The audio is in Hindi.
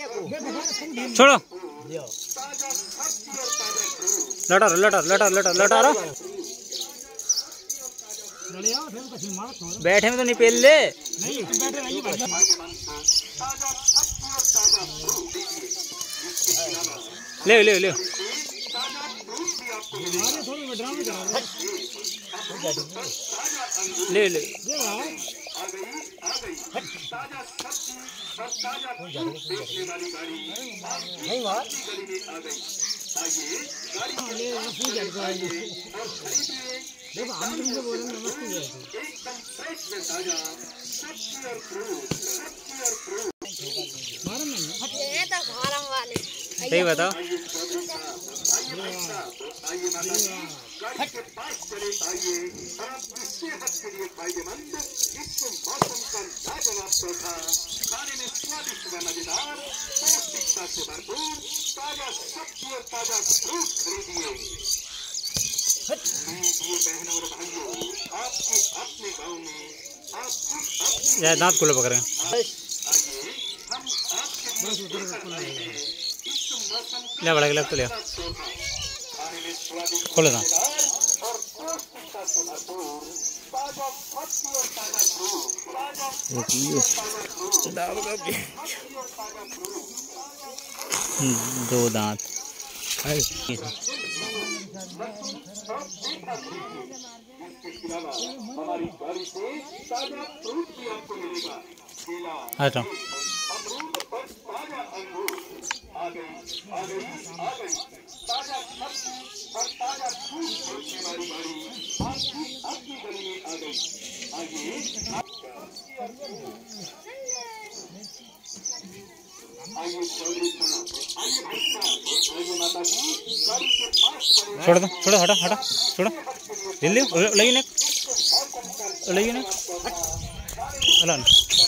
छोड़ो लटा लटा लटा लटा लटा रहा बैठे में तो नहीं पेल ले ले ले ले ले ले सही बताओ खाने में स्वादिष्ट व मजेदार पौष्टिकता से भरपूर ताजा सब्जी और ताजा फ्रूट खरीदिए। बहनों और भाइयों, आपके अपने गांव में आप दांत खुले पकड़े हम ले बड़ा गिलास तो लिया खोलो दांत दो दांत अच्छा छोड़ दो छोड़ो हटा हटा छोड़ो ले लियो लगी ना